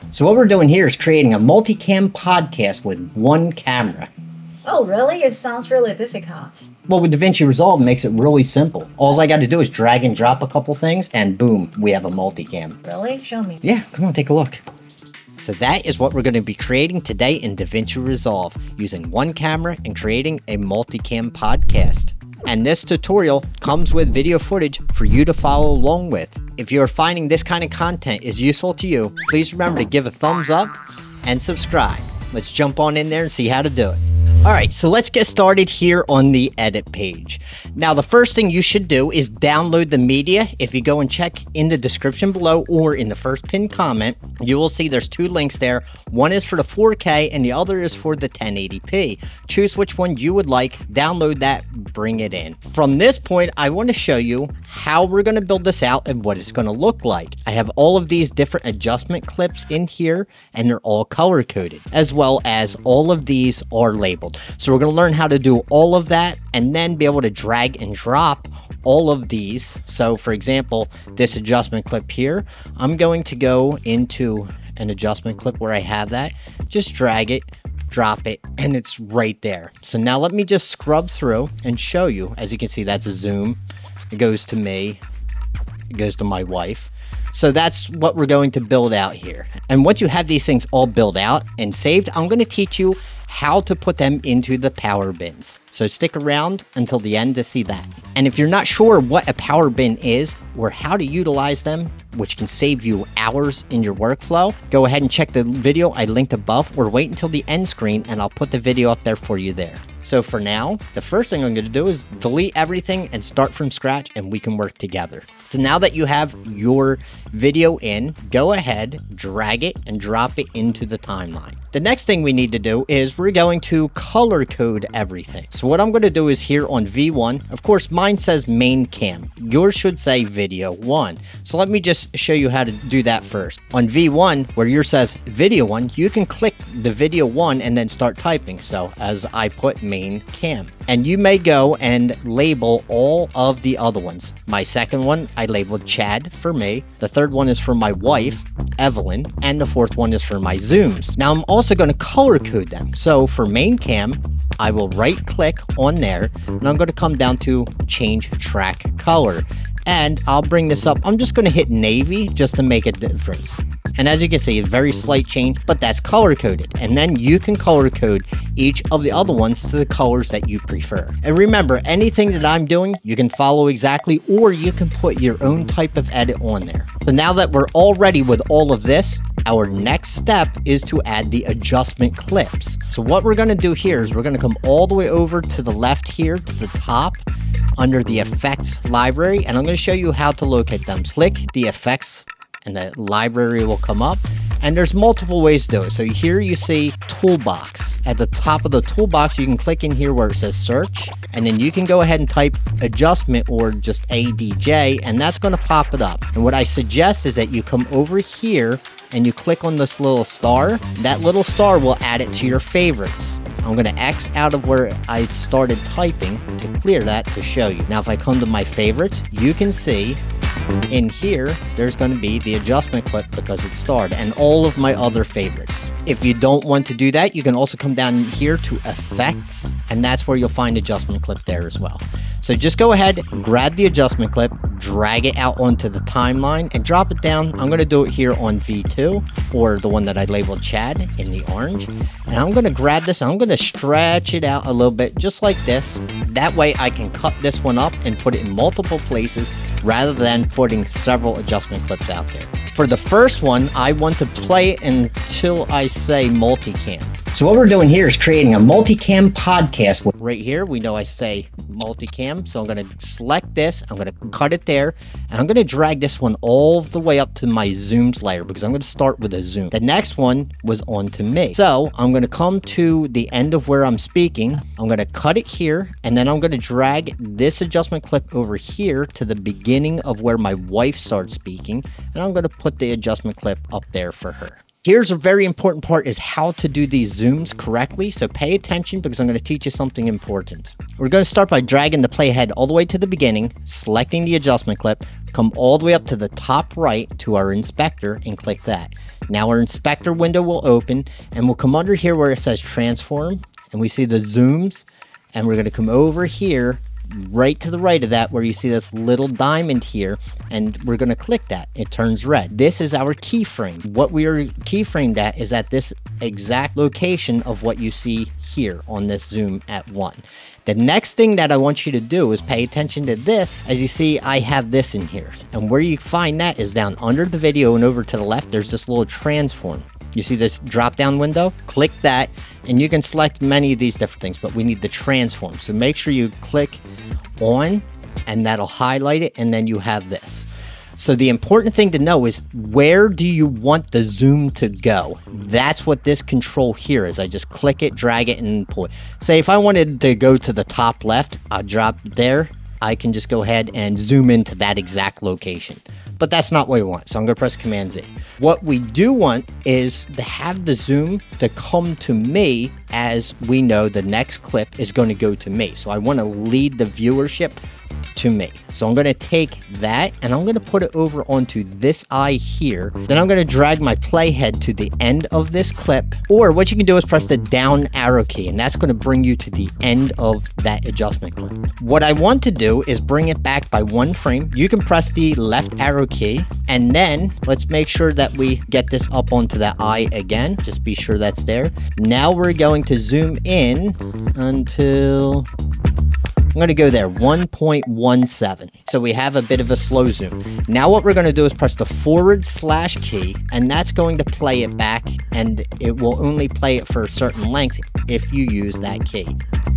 So what we're doing here is creating a multicam podcast with one camera. Oh, really? It sounds really difficult. Well, with Davinci Resolve, it makes it really simple. All I got to do is drag and drop a couple things, and boom, we have a multicam. Really? Show me. Yeah, come on, take a look. So that is what we're going to be creating today in Davinci Resolve, using one camera and creating a multicam podcast. And this tutorial comes with video footage for you to follow along with. If you're finding this kind of content is useful to you, please remember to give a thumbs up and subscribe. Let's jump on in there and see how to do it. Alright, so let's get started here on the edit page. Now the first thing you should do is download the media. If you go and check in the description below or in the first pinned comment, you will see there's two links there. One is for the 4K and the other is for the 1080p. Choose which one you would like, download that, bring it in. From this point, I want to show you how we're going to build this out and what it's going to look like. I have all of these different adjustment clips in here and they're all color coded, as well as all of these are labeled. So we're going to learn how to do all of that and then be able to drag and drop all of these. So for example, this adjustment clip here, I'm going to go into an adjustment clip where I have that, just drag it, drop it, and it's right there. So now let me just scrub through and show you. As you can see, that's a zoom. It goes to me, it goes to my wife. So that's what we're going to build out here. And once you have these things all built out and saved, I'm going to teach you how to put them into the power bins. So stick around until the end to see that. And if you're not sure what a power bin is or how to utilize them, which can save you hours in your workflow, go ahead and check the video I linked above or wait until the end screen and I'll put the video up there for you there. So for now, the first thing I'm going to do is delete everything and start from scratch and we can work together. So now that you have your video in, go ahead, drag it and drop it into the timeline. The next thing we need to do is we're going to color code everything. So what I'm going to do is here on V1, of course mine says main cam. Yours should say video 1. So let me just show you how to do that first. On V1, where yours says video 1, you can click the video 1 and then start typing. So as I put main cam. And you may go and label all of the other ones. My second one, I labeled Chad for me. The third one is for my wife, Evelyn. And the fourth one is for my zooms. Now I'm also going to color code them. So for main cam, I will right click on there and I'm going to come down to change track color. And I'll bring this up. I'm just going to hit navy just to make a difference. And as you can see, a very slight change, but that's color coded. And then you can color code each of the other ones to the colors that you prefer. And remember, anything that I'm doing, you can follow exactly, or you can put your own type of edit on there. So now that we're all ready with all of this, our next step is to add the adjustment clips. So what we're going to do here is we're going to come all the way over to the left here to the top under the effects library, and I'm going to show you how to locate them. Click the effects and the library will come up, and there's multiple ways to do it. So here you see toolbox. At the top of the toolbox, you can click in here where it says search, and then you can go ahead and type adjustment or just ADJ, and that's going to pop it up. And what I suggest is that you come over here and you click on this little star. That little star will add it to your favorites. I'm going to X out of where I started typing to clear that to show you. Now if I come to my favorites, you can see in here, there's going to be the adjustment clip because it starred and all of my other favorites. If you don't want to do that, you can also come down here to effects, and that's where you'll find adjustment clip there as well. So just go ahead, grab the adjustment clip, drag it out onto the timeline and drop it down. I'm going to do it here on V2 or the one that I labeled Chad in the orange. And I'm going to grab this, I'm going to stretch it out a little bit just like this. That way I can cut this one up and put it in multiple places rather than putting several adjustment clips out there. For the first one, I want to play it until I say multicam. So what we're doing here is creating a multicam podcast. Right here, we know I say multicam, so I'm going to select this, I'm going to cut it there, and I'm going to drag this one all the way up to my zooms layer because I'm going to start with a zoom. The next one was on to me. So I'm going to come to the end of where I'm speaking, I'm going to cut it here, and then I'm going to drag this adjustment clip over here to the beginning of where my wife starts speaking, and I'm going to put the adjustment clip up there for her. Here's a very important part is how to do these zooms correctly. So pay attention because I'm going to teach you something important. We're going to start by dragging the playhead all the way to the beginning, selecting the adjustment clip, come all the way up to the top right to our inspector and click that. Now our inspector window will open and we'll come under here where it says transform and we see the zooms, and we're going to come over here right to the right of that where you see this little diamond here, and we're going to click that. It turns red. This is our keyframe. What we are keyframed at is at this exact location of what you see here on this zoom at 1. The next thing that I want you to do is pay attention to this. As you see, I have this in here, and where you find that is down under the video and over to the left. There's this little transform. You see this drop down window? Click that and you can select many of these different things, but we need the transform. So make sure you click on and that'll highlight it, and then you have this. So the important thing to know is, where do you want the zoom to go? That's what this control here is. I just click it, drag it, and pull it. Say if I wanted to go to the top left, I'll drop there. I can just go ahead and zoom into that exact location. But that's not what we want, so I'm going to press Command Z. What we do want is to have the zoom to come to me, as we know the next clip is going to go to me. So I want to lead the viewership to me. So I'm going to take that and I'm going to put it over onto this eye here. Then I'm going to drag my playhead to the end of this clip, or what you can do is press the down arrow key, and that's going to bring you to the end of that adjustment clip. What I want to do is bring it back by 1 frame. You can press the left arrow key, and then let's make sure that we get this up onto that eye again. Just be sure that's there. Now we're going to zoom in until I'm going to go there, 1.17. So we have a bit of a slow zoom. Now what we're going to do is press the / key, and that's going to play it back, and it will only play it for a certain length if you use that key.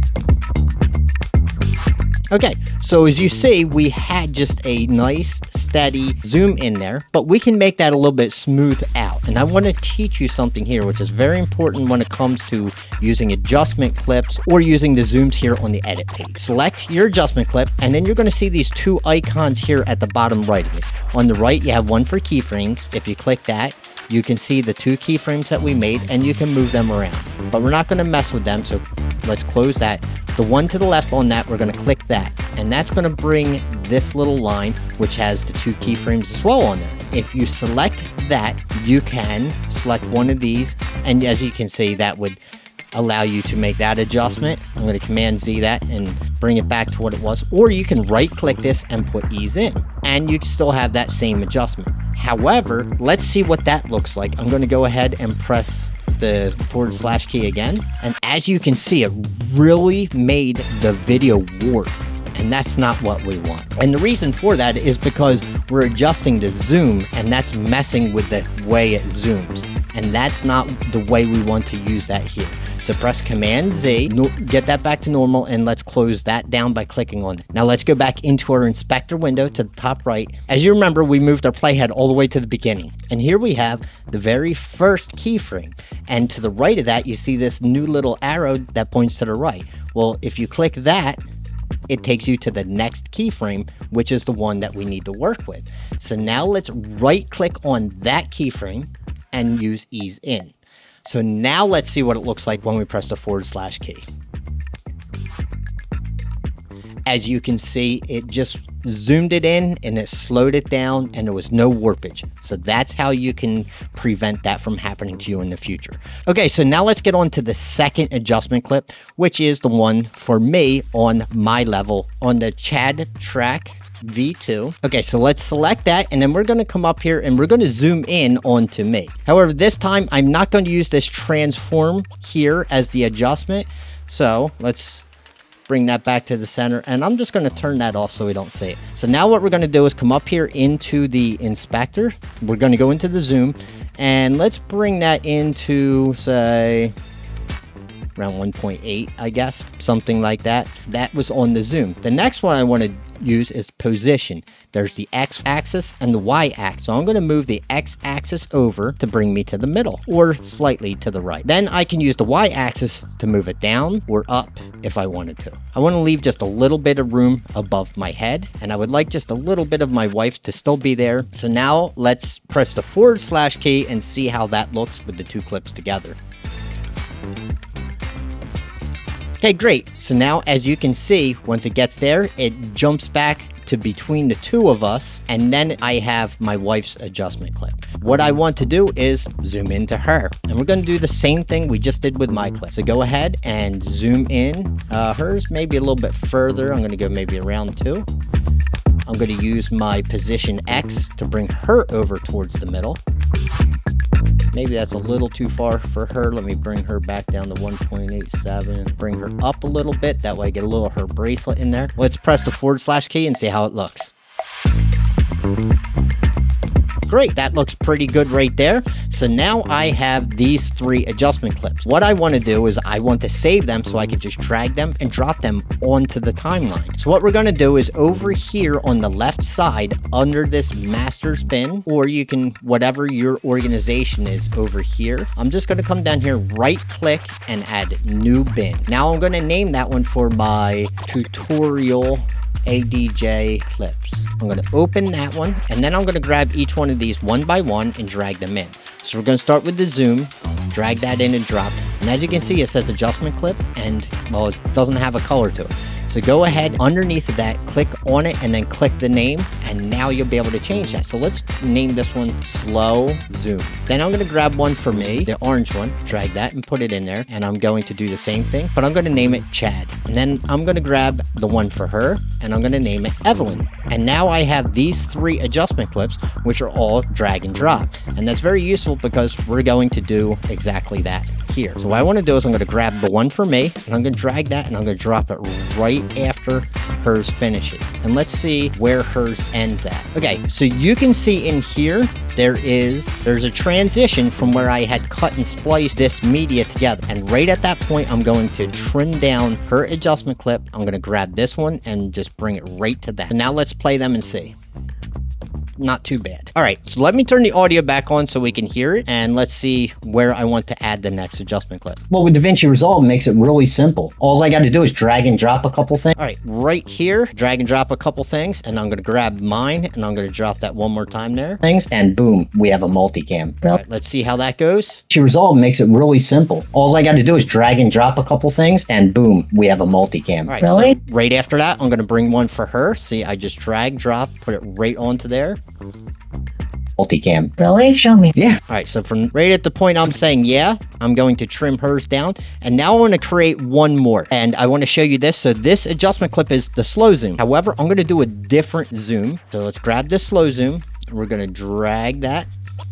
Okay, so as you see, we had just a nice steady zoom in there, but we can make that a little bit smooth out. And I want to teach you something here, which is very important when it comes to using adjustment clips or using the zooms here on the edit page. Select your adjustment clip, and then you're going to see these 2 icons here at the bottom right of it. On the right, you have one for keyframes. If you click that, you can see the 2 keyframes that we made, and you can move them around. But we're not going to mess with them, so let's close that. The one to the left on that, we're going to click that, and that's going to bring this little line, which has the 2 keyframes as well on there. If you select that, you can select one of these, and as you can see, that would allow you to make that adjustment. I'm going to Command Z that and bring it back to what it was, or you can right click this and put ease in, and you can still have that same adjustment. However, let's see what that looks like. I'm going to go ahead and press the / key again, and as you can see, it really made the video warp, and that's not what we want. And the reason for that is because we're adjusting the zoom, and that's messing with the way it zooms, and that's not the way we want to use that here. So press Command Z, get that back to normal, and let's close that down by clicking on it. Now let's go back into our inspector window to the top right. As you remember, we moved our playhead all the way to the beginning. And here we have the very first keyframe. And to the right of that, you see this new little arrow that points to the right. Well, if you click that, it takes you to the next keyframe, which is the one that we need to work with. So now let's right click on that keyframe and use ease in. So now let's see what it looks like when we press the / key. As you can see, it just zoomed it in and it slowed it down, and there was no warpage. So that's how you can prevent that from happening to you in the future. Okay, so now let's get on to the second adjustment clip, which is the one for me on my level on the Chad track V2. Okay, so let's select that, and then we're going to come up here and we're going to zoom in onto me. However, this time I'm not going to use this transform here as the adjustment. So let's bring that back to the center, and I'm just going to turn that off so we don't see it. So now what we're going to do is come up here into the inspector. We're going to go into the zoom, and let's bring that into, say, around 1.8, I guess, something like that. That was on the zoom. The next one I want to use is position. There's the x-axis and the y-axis. So I'm going to move the x-axis over to bring me to the middle or slightly to the right. Then I can use the y-axis to move it down or up if I wanted to. I want to leave just a little bit of room above my head, and I would like just a little bit of my wife to still be there. So now let's press the / key and see how that looks with the two clips together. Okay, great. So now, as you can see, once it gets there, it jumps back to between the two of us, and then I have my wife's adjustment clip. What I want to do is zoom into her, and we're going to do the same thing we just did with my clip. So go ahead and zoom in. Hers maybe a little bit further. I'm going to go maybe around 2. I'm going to use my position X to bring her over towards the middle. Maybe that's a little too far for her. Let me bring her back down to 1.87. Bring her up a little bit. That way I get a little of her bracelet in there. Let's press the / key and see how it looks. Great, that looks pretty good right there. So now I have these 3 adjustment clips. What I want to do is I want to save them so I can just drag them and drop them onto the timeline. So what we're going to do is over here on the left side under this master bin, or you can, whatever your organization is over here, I'm just going to come down here, right click and add new bin. Now I'm going to name that one for my tutorial ADJ clips. I'm going to open that one, and then I'm going to grab each one of these one by one and drag them in. So we're going to start with the zoom, drag that in and drop. And as you can see, it says adjustment clip, and well, it doesn't have a color to it. So go ahead underneath of that, click on it, and then click the name, and now you'll be able to change that. So let's name this one slow zoom. Then I'm going to grab one for me, the orange one, drag that and put it in there, and I'm going to do the same thing, but I'm going to name it Chad. And then I'm going to grab the one for her, and I'm going to name it Evelyn. And now I have these 3 adjustment clips, which are all drag and drop. And that's very useful because we're going to do exactly that here. So what I want to do is I'm going to grab the one for me, and I'm going to drag that, and I'm going to drop it right after hers finishes. And let's see where hers ends at. Okay, so you can see in here, there's a transition from where I had cut and spliced this media together. And right at that point, I'm going to trim down her adjustment clip. I'm going to grab this one and just bring it right to that. So now let's play them and see. Not too bad. All right, so let me turn the audio back on so we can hear it, and let's see where I want to add the next adjustment clip. Well, with Davinci Resolve, it makes it really simple. All I got to do is drag and drop a couple things. All right, right here, drag and drop a couple things, and I'm going to grab mine, and I'm going to drop that one more time there. And boom, we have a multicam. All right, let's see how that goes. Davinci Resolve makes it really simple. All I got to do is drag and drop a couple things, and boom, we have a multicam. All right, really? So right after that, I'm going to bring one for her. See, I just drag, drop, put it right onto there. Multicam. Really? Show me. Yeah. All right. So from right at the point I'm saying, yeah, I'm going to trim hers down. And now I want to create one more. And I want to show you this. So this adjustment clip is the slow zoom. However, I'm going to do a different zoom. So let's grab this slow zoom. We're going to drag that.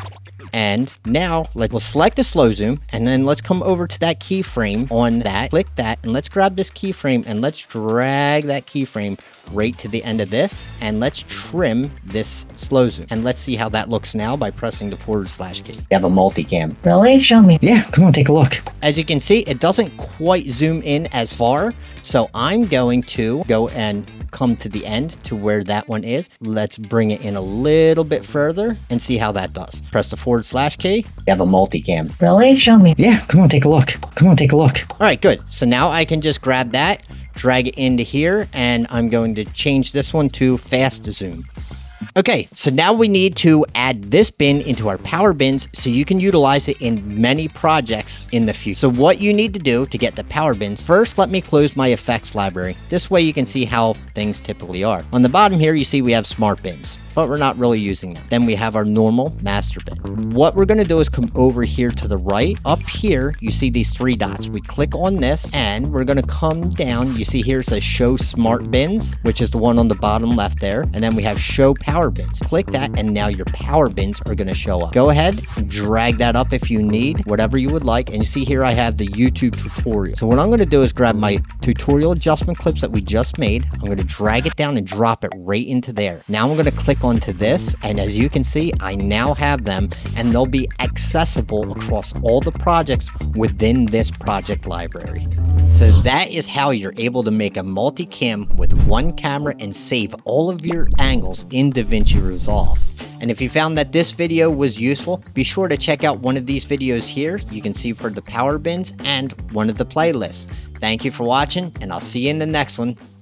And now we'll select the slow zoom, and then let's come over to that keyframe on that, click that, and let's grab this keyframe and let's drag that keyframe right to the end of this, and let's trim this slow zoom. And let's see how that looks now by pressing the / key. You have a multicam. Really? Show me. Yeah, come on, take a look. As you can see, it doesn't quite zoom in as far, so I'm going to go and come to the end to where that one is. Let's bring it in a little bit further and see how that does. Press the / key. You have a multicam. Really? Show me. Yeah, come on, take a look. Come on, take a look. All right, good. So now I can just grab that, drag it into here, and I'm going to change this one to fast zoom. Okay, so now we need to add this bin into our power bins so you can utilize it in many projects in the future. So what you need to do to get the power bins, first let me close my effects library. This way you can see how things typically are. On the bottom here, you see we have smart bins, but we're not really using them. Then we have our normal master bin. What we're gonna do is come over here to the right. Up here, you see these 3 dots. We click on this and we're gonna come down. You see here it says show smart bins, which is the one on the bottom left there. And then we have show power bins. Click that and now your power bins are gonna show up. Go ahead and drag that up if you need, whatever you would like. And you see here I have the YouTube tutorial. So what I'm gonna do is grab my tutorial adjustment clips that we just made. I'm gonna drag it down and drop it right into there. Now I'm gonna click onto this, and as you can see, I now have them, and they'll be accessible across all the projects within this project library. So that is how you're able to make a multicam with one camera and save all of your angles in Davinci Resolve. And if you found that this video was useful, be sure to check out one of these videos here. You can see for the power bins and one of the playlists. Thank you for watching, and I'll see you in the next one.